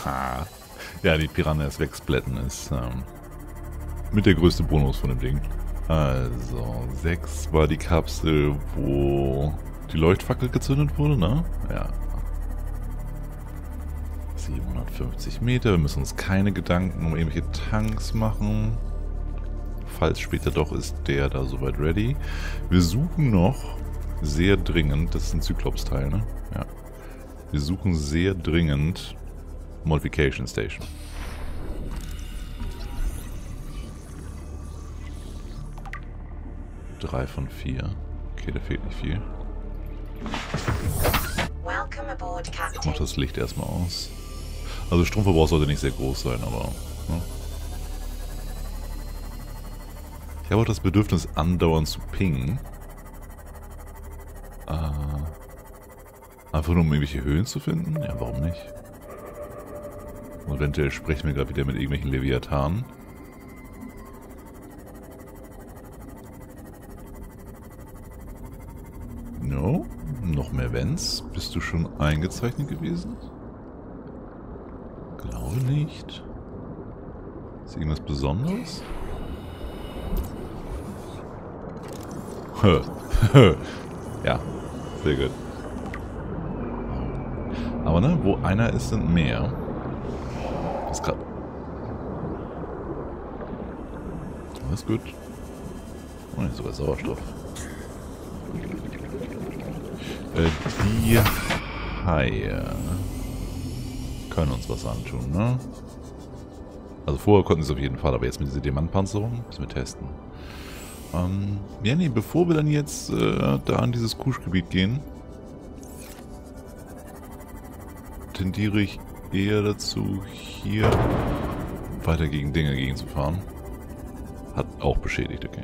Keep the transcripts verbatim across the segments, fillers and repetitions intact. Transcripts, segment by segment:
Ja, die Piranhas wegsplatten ist ähm, mit der größte Bonus von dem Ding. Also, sechs war die Kapsel, wo die Leuchtfackel gezündet wurde, ne? Ja. siebenhundertfünfzig Meter, wir müssen uns keine Gedanken um irgendwelche Tanks machen. Falls später doch, ist der da soweit ready. Wir suchen noch sehr dringend, das ist ein Cyclops-Teil, ne? Ja. Wir suchen sehr dringend Modification Station. Drei von vier. Okay, da fehlt nicht viel. Ich mach das Licht erstmal aus. Also Stromverbrauch sollte nicht sehr groß sein, aber... Ne? Ich habe auch das Bedürfnis, andauernd zu pingen. Äh, einfach nur um irgendwelche Höhen zu finden? Ja, warum nicht? Und eventuell sprechen wir gerade wieder mit irgendwelchen Leviathanen. No? Noch mehr Vents? Bist du schon eingezeichnet gewesen? Glaube nicht. Ist irgendwas Besonderes? Ja, sehr gut. Aber ne, wo einer ist, sind mehr. Das ist gerade. Alles gut. Oh, jetzt sogar Sauerstoff. Äh, die Haie können uns was antun, ne? Also vorher konnten sie es auf jeden Fall, aber jetzt mit dieser Diamantpanzerung müssen wir testen. Ähm, ja, nee, bevor wir dann jetzt äh, da an dieses Kuschgebiet gehen, tendiere ich eher dazu, hier weiter gegen Dinge gegen zu fahren. Hat auch beschädigt, okay.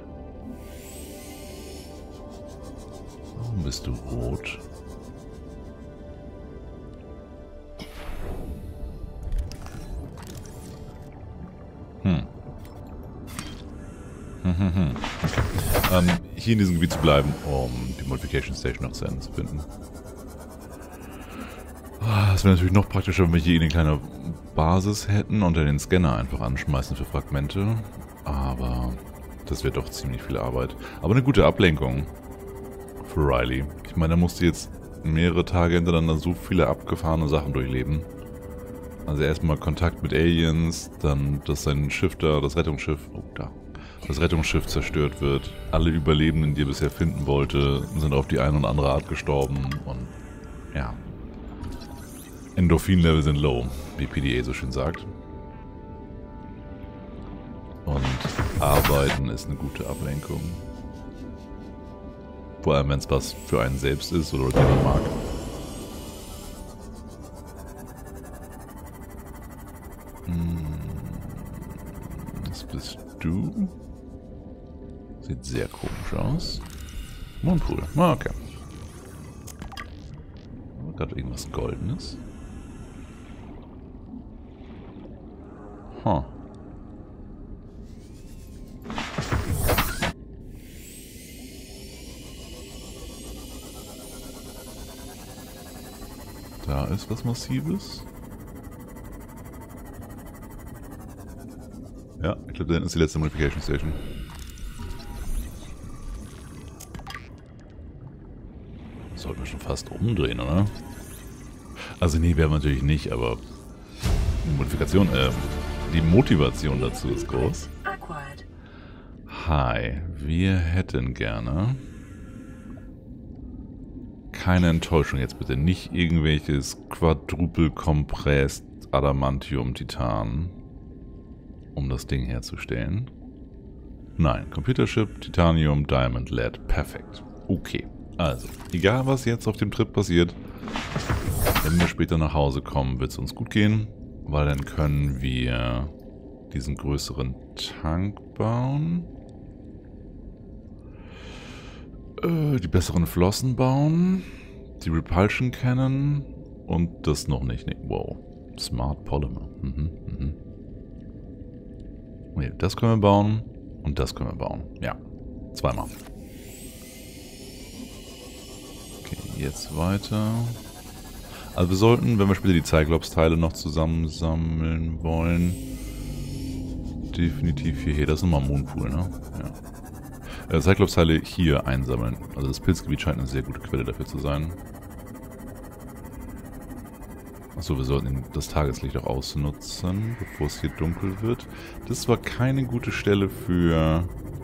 Warum bist du rot? Hm. Hm, hm, hm. Okay. Ähm, hier in diesem Gebiet zu bleiben, um die Modification Station noch zu Ende zu finden. Das wäre natürlich noch praktischer, wenn wir hier eine kleine Basis hätten und dann den Scanner einfach anschmeißen für Fragmente. Aber das wäre doch ziemlich viel Arbeit. Aber eine gute Ablenkung für Riley. Ich meine, er musste jetzt mehrere Tage hintereinander so viele abgefahrene Sachen durchleben. Also erstmal Kontakt mit Aliens, dann, dass sein Schiff da, das Rettungsschiff, oh da, das Rettungsschiff zerstört wird. Alle Überlebenden, die er bisher finden wollte, sind auf die eine oder andere Art gestorben und ja. Endorphin-Level sind low, wie P D A so schön sagt. Und Arbeiten ist eine gute Ablenkung. Vor allem, wenn es was für einen selbst ist oder den man mag. Was bist du? Sieht sehr komisch aus. Mondpool. Ah, okay. War gerade irgendwas Goldenes? Huh. Da ist was Massives. Ja, ich glaube, da hinten ist die letzte Modification Station. Sollten wir schon fast umdrehen, oder? Also nee, werden wir natürlich nicht, aber die Modifikation, äh, die Motivation dazu ist groß. Hi, wir hätten gerne... Keine Enttäuschung jetzt bitte, nicht irgendwelches Quadruple Compressed Adamantium Titan, um das Ding herzustellen. Nein, Computerchip, Titanium, Diamond, Lead, perfekt. Okay, also, egal was jetzt auf dem Trip passiert, wenn wir später nach Hause kommen, wird es uns gut gehen, weil dann können wir diesen größeren Tank bauen. Die besseren Flossen bauen, die Repulsion Cannon und das noch nicht. Nee, wow. Smart Polymer. Mhm, mhm. Nee, das können wir bauen und das können wir bauen. Ja, zweimal. Okay, jetzt weiter. Also wir sollten, wenn wir später die Cyclops-Teile noch zusammensammeln wollen, definitiv hier, hier, das ist nochmal Moonpool, ne? Ja. Äh, Cyclops-Teile hier einsammeln. Also das Pilzgebiet scheint eine sehr gute Quelle dafür zu sein. Achso, wir sollten das Tageslicht auch ausnutzen, bevor es hier dunkel wird. Das war keine gute Stelle für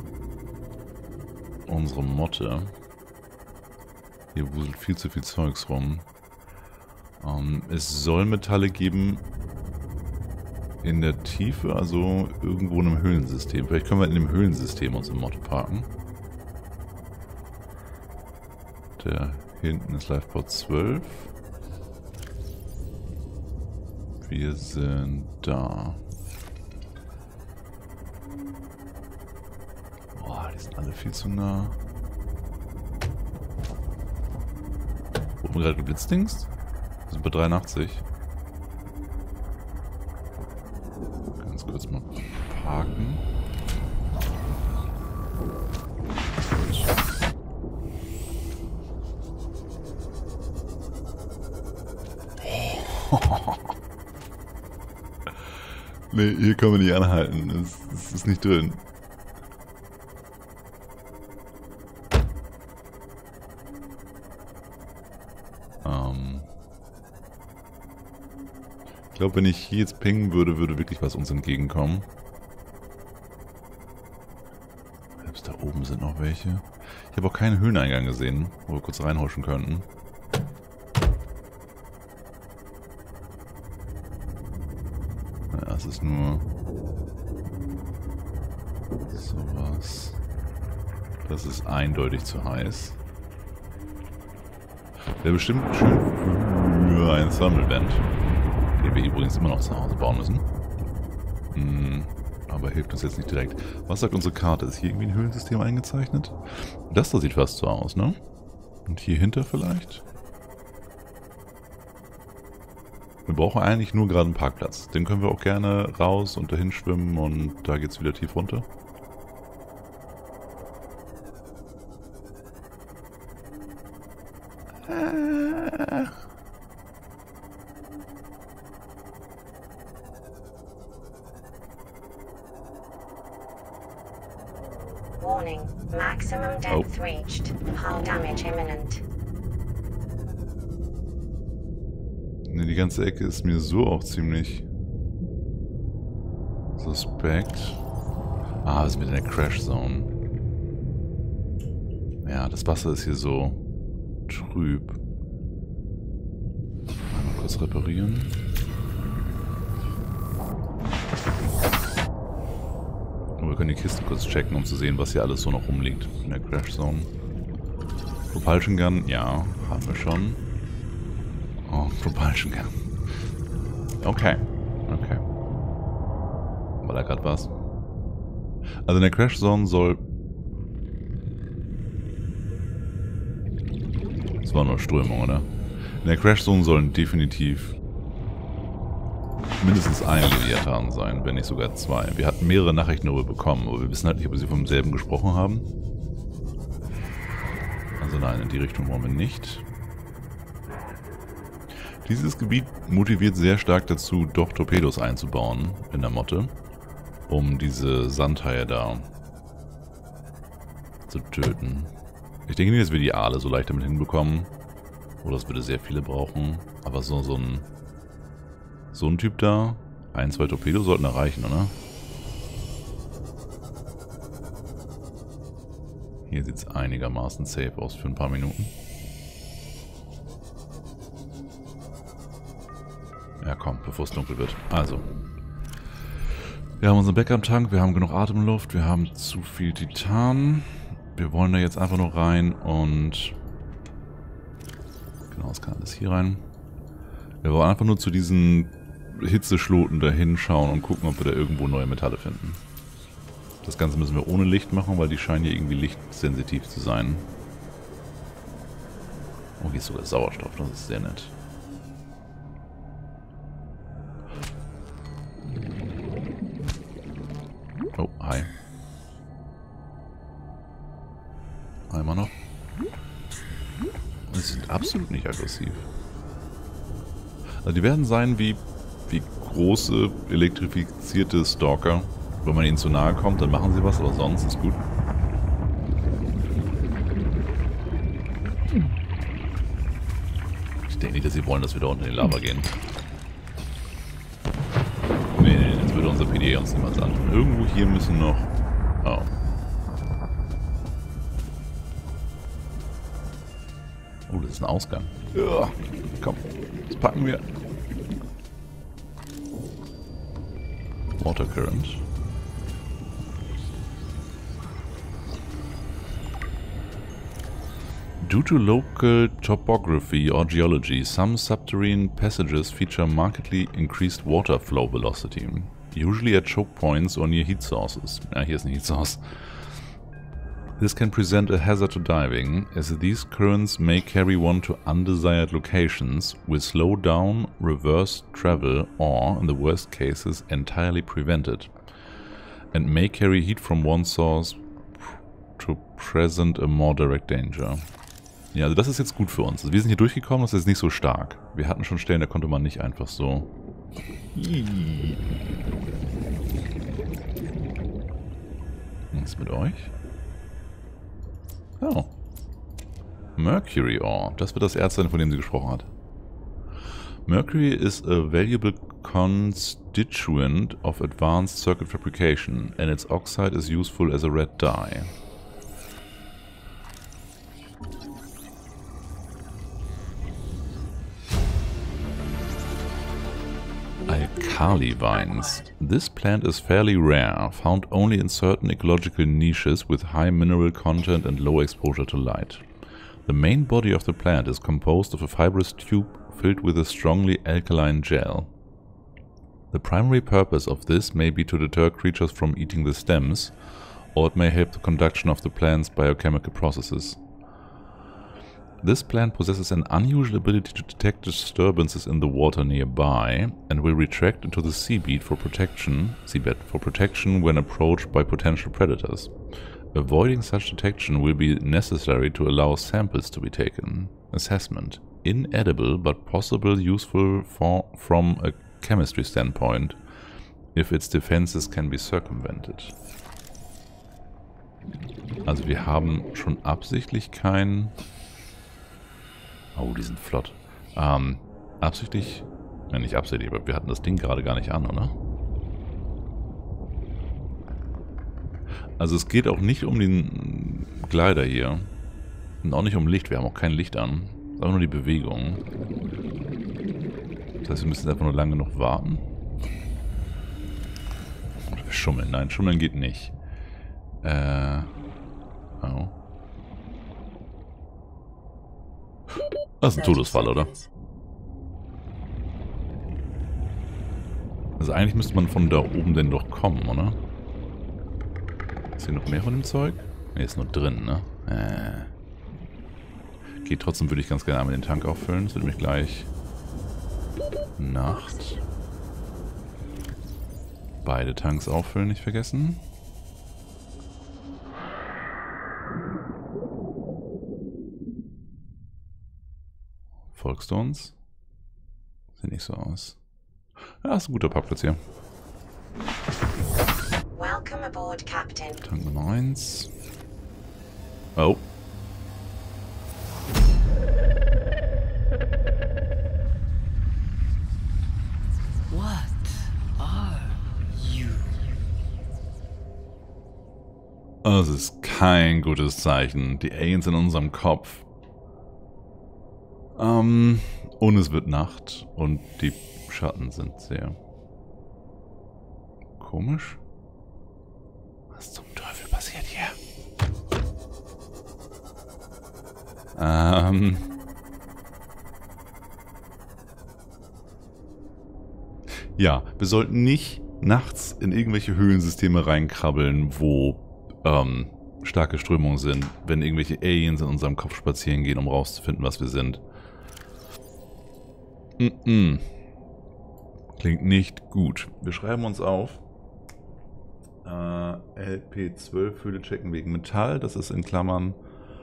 unsere Motte. Hier wuselt viel zu viel Zeugs rum. Ähm, es soll Metalle geben in der Tiefe, also irgendwo in einem Höhlensystem. Vielleicht können wir in dem Höhlensystem unsere Motte parken. Der hinten ist Liveport zwölf. Wir sind da. Boah, die sind alle viel zu nah. Wurden wir gerade geblitzdingst? Wir sind bei dreiundachtzig. Ganz kurz mal parken. Nee, hier können wir nicht anhalten. Es, es ist nicht drin. Ähm. Ich glaube, wenn ich hier jetzt pingen würde, würde wirklich was uns entgegenkommen. Selbst da oben sind noch welche. Ich habe auch keinen Höhleneingang gesehen, wo wir kurz reinhuschen könnten. Das ist nur sowas. Das ist eindeutig zu heiß. Wäre bestimmt schön für ein Thermalband, den wir übrigens immer noch zu Hause bauen müssen. Hm, aber hilft uns jetzt nicht direkt. Was sagt unsere Karte? Ist hier irgendwie ein Höhlensystem eingezeichnet? Das da sieht fast so aus, ne? Und hier hinter vielleicht? Wir brauchen eigentlich nur gerade einen Parkplatz. Den können wir auch gerne raus und dahin schwimmen und da geht's wieder tief runter. Äh. Warning, maximum depth Oh. reached. Hull damage imminent. Ne, die ganze Ecke ist mir so auch ziemlich suspekt. Ah, wir sind mit in der Crash Zone. Ja, das Wasser ist hier so trüb. Einmal kurz reparieren. Und wir können die Kiste kurz checken, um zu sehen, was hier alles so noch rumliegt in der Crash Zone. Propulsion Gun, ja, haben wir schon. Oh, Propulsion Gun. Okay. Okay. War da gerade was? Also in der Crash Zone soll... Das war nur Strömung, oder? In der Crash Zone sollen definitiv mindestens ein Leviathan sein, wenn nicht sogar zwei. Wir hatten mehrere Nachrichten darüber bekommen, aber wir wissen halt nicht, ob wir sie vom selben gesprochen haben. Also nein, in die Richtung wollen wir nicht. Dieses Gebiet motiviert sehr stark dazu, doch Torpedos einzubauen in der Motte, um diese Sandhaie da zu töten. Ich denke nicht, dass wir die Aale so leicht damit hinbekommen. Oder es würde sehr viele brauchen. Aber so, so ein so ein Typ da, ein, zwei Torpedos sollten erreichen, oder? Hier sieht es einigermaßen safe aus für ein paar Minuten. Ja komm, bevor es dunkel wird. Also. Wir haben unseren Backup-Tank, wir haben genug Atemluft, wir haben zu viel Titan. Wir wollen da jetzt einfach nur rein und... Genau, es kann alles hier rein. Wir wollen einfach nur zu diesen Hitzeschloten da hinschauen und gucken, ob wir da irgendwo neue Metalle finden. Das Ganze müssen wir ohne Licht machen, weil die scheinen hier irgendwie lichtsensitiv zu sein. Oh, hier ist sogar Sauerstoff, das ist sehr nett. Oh, hi. Einmal noch. Sie sind absolut nicht aggressiv. Also die werden sein wie, wie große elektrifizierte Stalker. Wenn man ihnen zu nahe kommt, dann machen sie was, aber sonst ist gut. Ich denke nicht, dass sie wollen, dass wir da unten in die Lava gehen. Nee, nee, jetzt würde unser P D A uns niemals antun. Irgendwo hier müssen noch... Oh. Oh, das ist ein Ausgang. Ja, komm, das packen wir. Water Current. Due to local topography or geology, some subterranean passages feature markedly increased water flow velocity, usually at choke points or near heat sources. Ah, hier ist ein Heat Source. This can present a hazard to diving, as these currents may carry one to undesired locations, will slow down, reverse travel, or, in the worst cases, entirely prevent it, and may carry heat from one source to present a more direct danger. Ja, also das ist jetzt gut für uns. Also wir sind hier durchgekommen, das ist jetzt nicht so stark. Wir hatten schon Stellen, da konnte man nicht einfach so... Was ist mit euch? Oh. Mercury Ore. Das wird das Erz sein, von dem sie gesprochen hat. Mercury is a valuable constituent of advanced circuit fabrication, and its oxide is useful as a red dye. Alkali vines. This plant is fairly rare, found only in certain ecological niches with high mineral content and low exposure to light. The main body of the plant is composed of a fibrous tube filled with a strongly alkaline gel. The primary purpose of this may be to deter creatures from eating the stems, or it may help the conduction of the plant's biochemical processes. This plant possesses an unusual ability to detect disturbances in the water nearby and will retract into the seabed for protection, seabed for protection when approached by potential predators. Avoiding such detection will be necessary to allow samples to be taken. Assessment. Inedible but possible useful for, from a chemistry standpoint, if its defenses can be circumvented. Also wir haben schon absichtlich kein... Oh, die sind flott. Ähm, absichtlich... Ja, nicht absichtlich, aber wir hatten das Ding gerade gar nicht an, oder? Also es geht auch nicht um den Glider hier. Und auch nicht um Licht, wir haben auch kein Licht an. Es ist einfach nur die Bewegung. Das heißt, wir müssen einfach nur lange genug warten. Oder wir schummeln. Nein, schummeln geht nicht. Äh... Oh. Das ist ein Todesfall, oder? Also eigentlich müsste man von da oben denn doch kommen, oder? Ist hier noch mehr von dem Zeug? Ne, ist nur drin, ne? Äh. Okay, trotzdem würde ich ganz gerne einmal den Tank auffüllen. Es wird nämlich gleich Nacht. Beide Tanks auffüllen, nicht vergessen. Folgst du uns? Sieht nicht so aus. Ja, ist ein guter Parkplatz hier. Welcome aboard, Captain. Tank Nummer eins. Oh. What are you? Das ist kein gutes Zeichen. Die Aliens in unserem Kopf. Ähm, und es wird Nacht und die Schatten sind sehr komisch. Was zum Teufel passiert hier? Ähm. Ja, wir sollten nicht nachts in irgendwelche Höhlensysteme reinkrabbeln, wo ähm, starke Strömungen sind, wenn irgendwelche Aliens in unserem Kopf spazieren gehen, um rauszufinden, was wir sind. Mm-mm. Klingt nicht gut. Wir schreiben uns auf. Äh, L P zwölf Höhle checken wegen Metall. Das ist in Klammern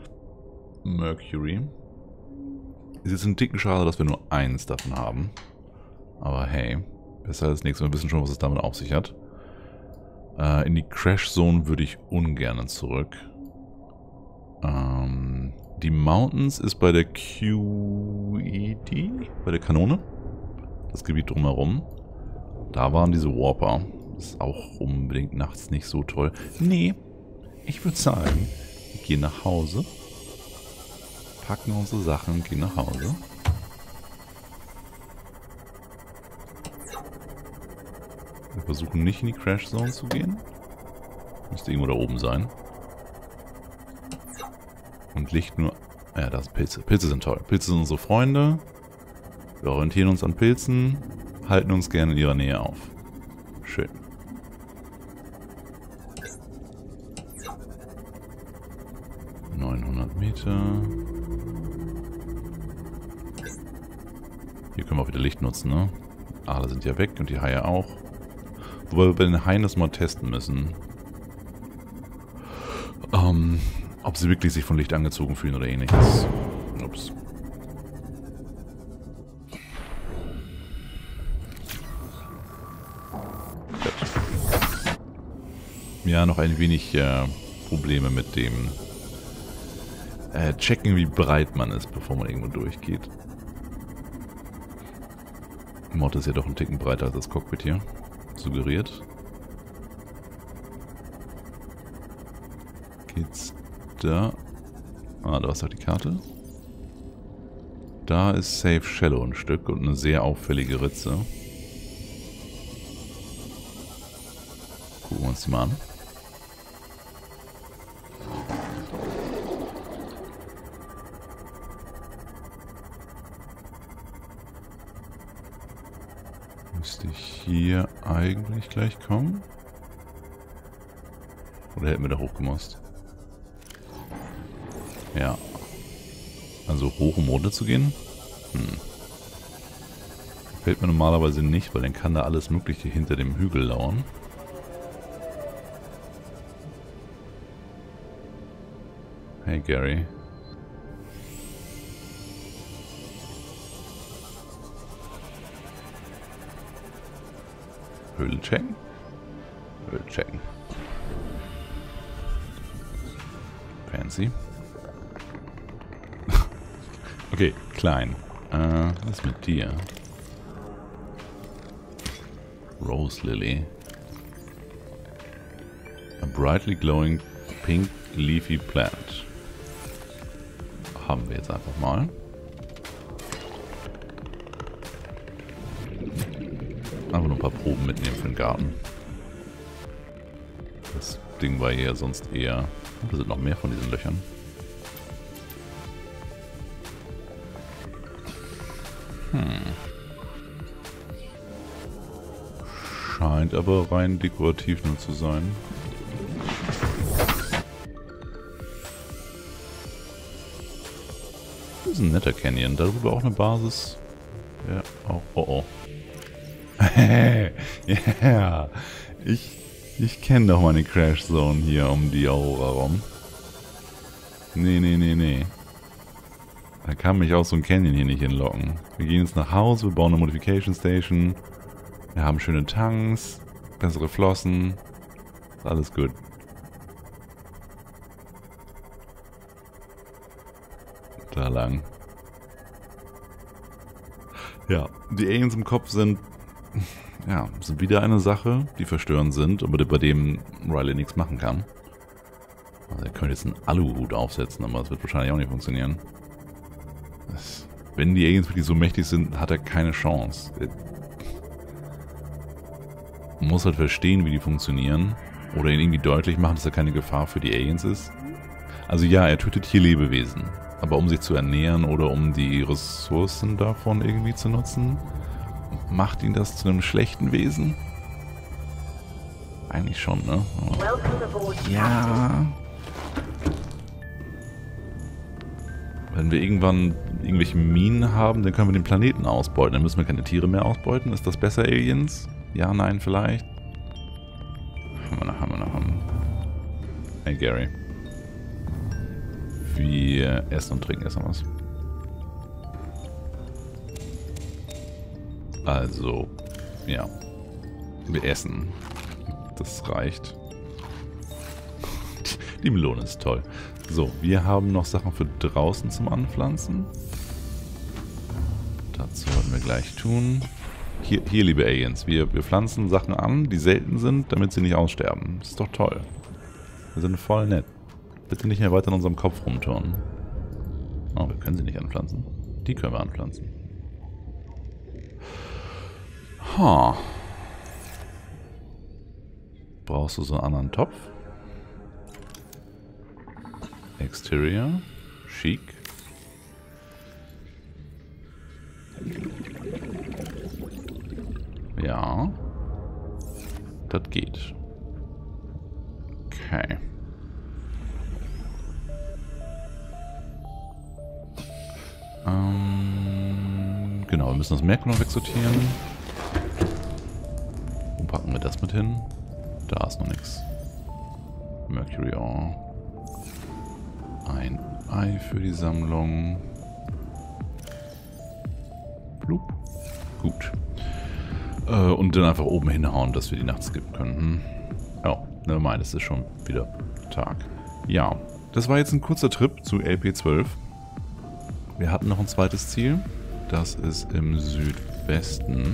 Mercury. Ist jetzt ein dicken Schade, dass wir nur eins davon haben. Aber hey, besser als nichts. Wir wissen schon, was es damit auf sich hat. Äh, in die Crash Zone würde ich ungern zurück. Ähm, die Mountains ist bei der Q E D, bei der Kanone. Das Gebiet drumherum. Da waren diese Warper. Das ist auch unbedingt nachts nicht so toll. Nee, ich würde sagen, wir gehen nach Hause. Packen unsere Sachen und gehen nach Hause. Wir versuchen nicht in die Crash Zone zu gehen. Müsste irgendwo da oben sein. Und Licht nur... Ja, da sind Pilze. Pilze sind toll. Pilze sind unsere Freunde. Wir orientieren uns an Pilzen. Halten uns gerne in ihrer Nähe auf. Schön. neunhundert Meter. Hier können wir auch wieder Licht nutzen, ne? Aale sind ja weg und die Haie auch. Wobei wir bei den Haien das mal testen müssen. Ähm, ob sie wirklich sich von Licht angezogen fühlen oder ähnliches. Ups. Gut. Ja, noch ein wenig äh, Probleme mit dem äh, checken, wie breit man ist, bevor man irgendwo durchgeht. Mod ist ja doch ein Ticken breiter als das Cockpit hier. Suggeriert. Geht's da? Ah, da ist doch die Karte. Da ist Safe Shallow ein Stück und eine sehr auffällige Ritze. Gucken wir uns die mal an. Müsste ich hier eigentlich gleich kommen? Oder hätten wir da hochgemusst? Ja. Also hoch, um runter zu gehen? Hm. Fällt mir normalerweise nicht, weil dann kann da alles Mögliche hinter dem Hügel lauern. Hey Gary. Höhle checken? Höhle checken. Fancy. Okay, klein. Äh, was ist mit dir? Rose Lily. A brightly glowing pink leafy plant. Haben wir jetzt einfach mal. Einfach nur ein paar Proben mitnehmen für den Garten. Das Ding war hier sonst eher... Oh, da sind noch mehr von diesen Löchern. Hm. Scheint aber rein dekorativ nur zu sein. Das ist ein netter Canyon. Darüber auch eine Basis. Ja, auch. Oh oh. Ja, yeah. ich, ich kenne doch meine Crash Zone hier um die Aurora rum. Nee, nee, nee, nee. Da kann mich auch so ein Canyon hier nicht hinlocken. Wir gehen jetzt nach Hause, wir bauen eine Modification Station. Wir haben schöne Tanks, bessere Flossen. Ist alles gut. Da lang. Ja, die Aliens im Kopf sind... Ja, sind wieder eine Sache, die verstörend sind, aber bei dem Riley nichts machen kann. Also er könnte jetzt einen Aluhut aufsetzen, aber das wird wahrscheinlich auch nicht funktionieren. Das, wenn die Aliens wirklich so mächtig sind, hat er keine Chance. Er muss halt verstehen, wie die funktionieren. Oder ihnen irgendwie deutlich machen, dass er keine Gefahr für die Aliens ist. Also ja, er tötet hier Lebewesen. Aber um sich zu ernähren oder um die Ressourcen davon irgendwie zu nutzen... Macht ihn das zu einem schlechten Wesen? Eigentlich schon, ne? Aber ja. Wenn wir irgendwann irgendwelche Minen haben, dann können wir den Planeten ausbeuten. Dann müssen wir keine Tiere mehr ausbeuten. Ist das besser, Aliens? Ja, nein, vielleicht? Haben wir noch, haben wir noch, haben. Hey, Gary. Wir essen und trinken erstmal was. Also, ja. Wir essen. Das reicht. Die Melone ist toll. So, wir haben noch Sachen für draußen zum Anpflanzen. Das sollten wir gleich tun. Hier, hier liebe Aliens, wir, wir pflanzen Sachen an, die selten sind, damit sie nicht aussterben. Das ist doch toll. Wir sind voll nett. Bitte nicht mehr weiter in unserem Kopf rumturnen. Oh, wir können sie nicht anpflanzen. Die können wir anpflanzen. Ha. Brauchst du so einen anderen Topf? Exterior. Chic. Ja. Das geht. Okay. Ähm, genau, wir müssen das Merkmal noch wegsortieren. Wo packen wir das mit hin? Da ist noch nichts. Mercury Ore. Ein Ei für die Sammlung. Blub. Gut. Äh, und dann einfach oben hinhauen, dass wir die nachts skippen können. Hm. Oh, nevermind, es ist schon wieder Tag. Ja, das war jetzt ein kurzer Trip zu L P zwölf. Wir hatten noch ein zweites Ziel. Das ist im Südwesten.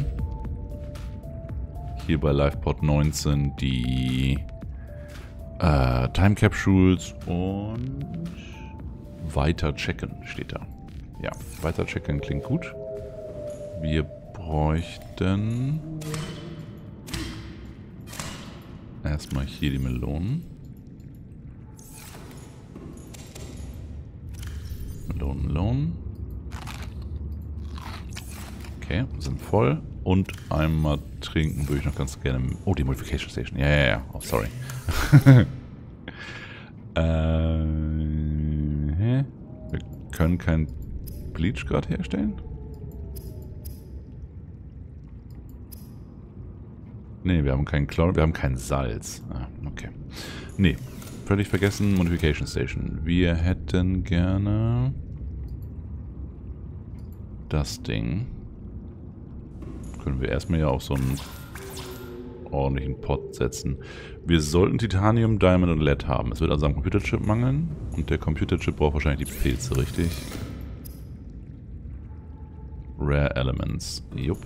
Hier bei LivePod neunzehn die äh, Time Capsules und weiter checken steht da. Ja, weiter checken klingt gut. Wir bräuchten erstmal hier die Melonen. Melonen, Melonen. Okay, sind voll. Und einmal trinken würde ich noch ganz gerne. Oh, die Modification Station. Ja, ja, ja. Oh, sorry. äh, wir können kein Bleach gerade herstellen. Ne, wir haben kein Chlor, wir haben kein Salz. Ah, okay. Ne, völlig vergessen, Modification Station. Wir hätten gerne das Ding. Können wir erstmal ja auf so einen ordentlichen Pot setzen. Wir sollten Titanium, Diamond und Lead haben. Es wird also am Computerchip mangeln. Und der Computerchip braucht wahrscheinlich die Pilze, richtig? Rare Elements. Jupp.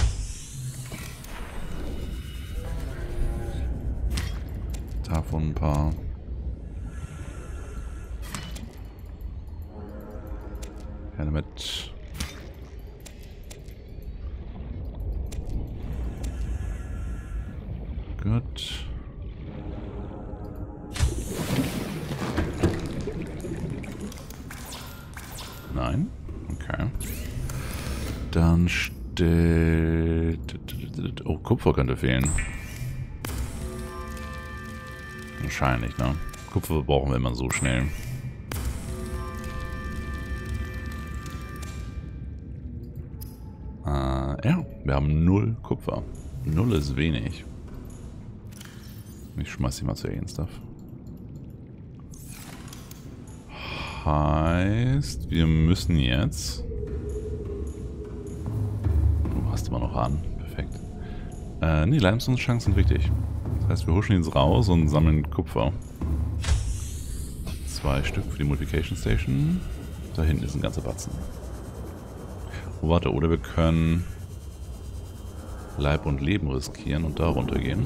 Davon ein paar. Gerne mit. Gut. Nein? Okay. Dann steht... Oh, Kupfer könnte fehlen. Wahrscheinlich, ne? Kupfer brauchen wir immer so schnell. Äh, ja, wir haben null Kupfer. Null ist wenig. Ich schmeiß die mal zu Alien Stuff. Heißt, wir müssen jetzt... Du hast immer noch an. Perfekt. Äh, nee, Limestone-Chunks sind wichtig. Das heißt, wir huschen jetzt raus und sammeln Kupfer. Zwei Stück für die Modification Station. Da hinten ist ein ganzer Batzen. Oh, warte, oder wir können Leib und Leben riskieren und da runtergehen.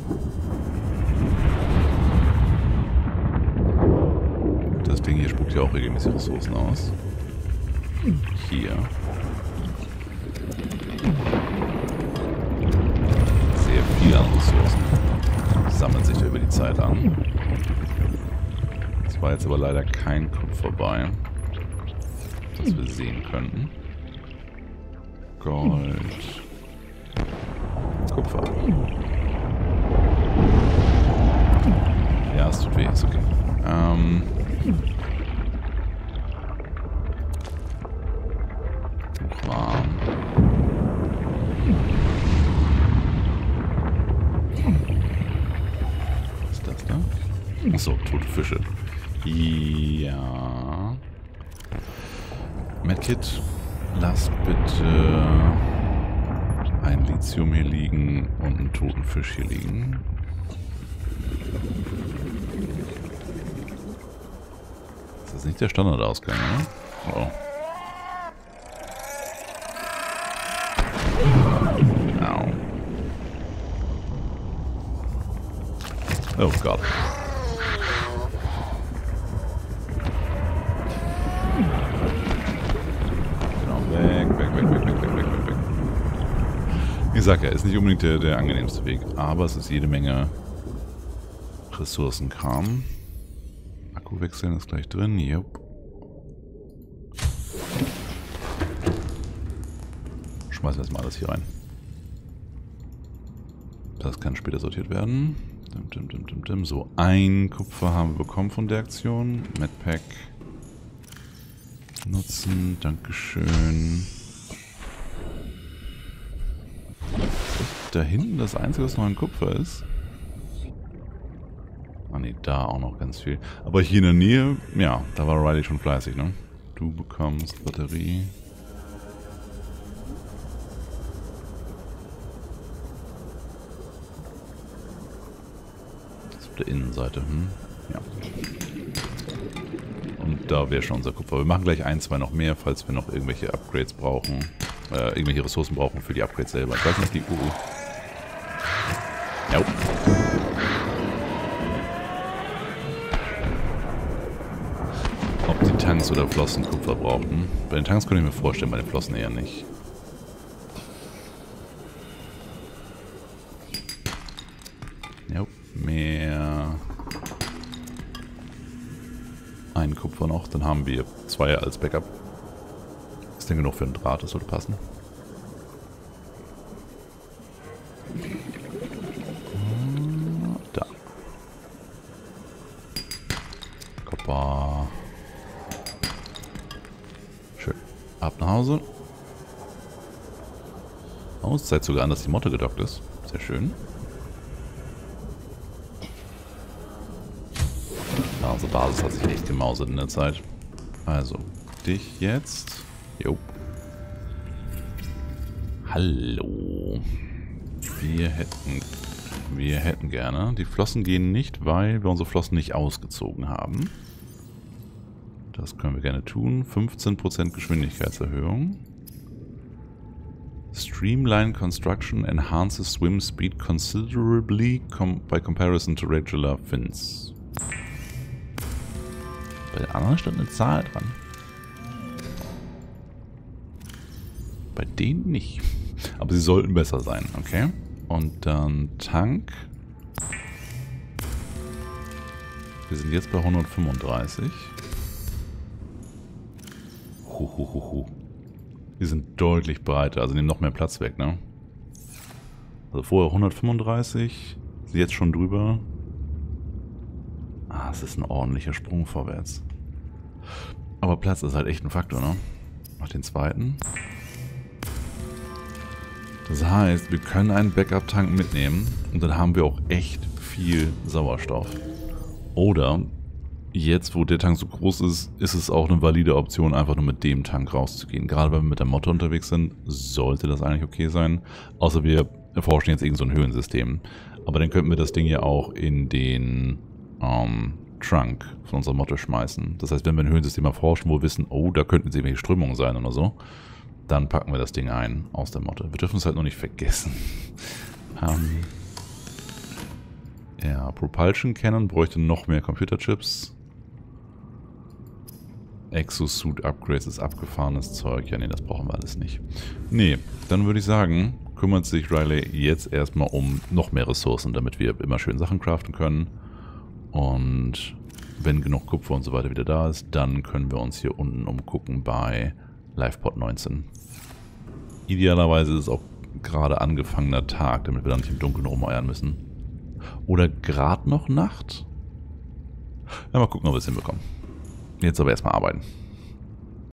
Das Ding hier spuckt ja auch regelmäßig Ressourcen aus. Hier. Sehr viel an Ressourcen. Sammelt sich da über die Zeit an. Es war jetzt aber leider kein Kupfer bei, das wir sehen könnten. Gold. Kupfer. Ja, es tut weh, ist okay. Ähm. Warm. Was ist das da? Achso, tote Fische. Ja. Medkit, lass bitte ein Lithium hier liegen und einen toten Fisch hier liegen. Das ist nicht der Standardausgang, ne? Oh. Au. Oh Gott. Weg, weg, weg, weg, weg, weg, weg, weg, weg. Wie gesagt, ja, ist nicht unbedingt der, der angenehmste Weg, aber es ist jede Menge Ressourcenkram. Akku wechseln ist gleich drin, jupp. Schmeißen wir jetzt mal alles hier rein. Das kann später sortiert werden. Dim, dim, dim, dim, dim. So, ein Kupfer haben wir bekommen von der Aktion. Medpack. Nutzen, Dankeschön. Da hinten das Einzige, was noch ein Kupfer ist. Ah ne, da auch noch ganz viel. Aber hier in der Nähe, ja, da war Riley schon fleißig, ne? Du bekommst Batterie. Das ist auf der Innenseite, hm? Ja. Und da wäre schon unser Kupfer. Wir machen gleich ein, zwei noch mehr, falls wir noch irgendwelche Upgrades brauchen. Äh, irgendwelche Ressourcen brauchen für die Upgrades selber. Ich weiß nicht, die... Uh, uh. Ja. Ob die Tanks oder Flossen Kupfer brauchten. Bei den Tanks könnte ich mir vorstellen, bei den Flossen eher nicht. Ja, mehr... Ein Kupfer noch, dann haben wir zwei als Backup. Ist denn genug für einen Draht, das sollte passen. Da. Kupfer. Schön. Ab nach Hause. Oh, es zeigt sogar an, dass die Motte gedockt ist. Sehr schön. Unsere Basis hat sich echt gemausert in der Zeit. Also, dich jetzt. Jo. Hallo. Wir hätten... Wir hätten gerne... Die Flossen gehen nicht, weil wir unsere Flossen nicht ausgezogen haben. Das können wir gerne tun. fünfzehn Prozent Geschwindigkeitserhöhung. Streamline Construction enhances swim speed considerably com by comparison to regular fins. Bei den anderen stand eine Zahl dran. Bei denen nicht. Aber sie sollten besser sein, okay? Und dann Tank. Wir sind jetzt bei hundertfünfunddreißig. Huhuhuhu. Die sind deutlich breiter, also nehmen noch mehr Platz weg, ne? Also vorher hundertfünfunddreißig, sind jetzt schon drüber. Ah, es ist ein ordentlicher Sprung vorwärts. Aber Platz ist halt echt ein Faktor, ne? Noch den zweiten. Das heißt, wir können einen Backup-Tank mitnehmen und dann haben wir auch echt viel Sauerstoff. Oder, jetzt wo der Tank so groß ist, ist es auch eine valide Option, einfach nur mit dem Tank rauszugehen. Gerade wenn wir mit der Motte unterwegs sind, sollte das eigentlich okay sein. Außer wir erforschen jetzt irgend so ein Höhlensystem. Aber dann könnten wir das Ding ja auch in den... Um, Trunk von unserer Motte schmeißen. Das heißt, wenn wir ein Höhlensystem erforschen, wo wir wissen, oh, da könnten jetzt irgendwelche Strömungen sein oder so, dann packen wir das Ding ein aus der Motte. Wir dürfen es halt noch nicht vergessen. ähm, ja, Propulsion Cannon bräuchte noch mehr Computerchips. Exosuit Upgrades ist abgefahrenes Zeug. Ja, nee, das brauchen wir alles nicht. Nee, dann würde ich sagen, kümmert sich Riley jetzt erstmal um noch mehr Ressourcen, damit wir immer schön Sachen craften können. Und wenn genug Kupfer und so weiter wieder da ist, dann können wir uns hier unten umgucken bei LivePod neunzehn. Idealerweise ist es auch gerade angefangener Tag, damit wir dann nicht im Dunkeln rumeiern müssen. Oder gerade noch Nacht? Ja, mal gucken, ob wir es hinbekommen. Jetzt aber erstmal arbeiten.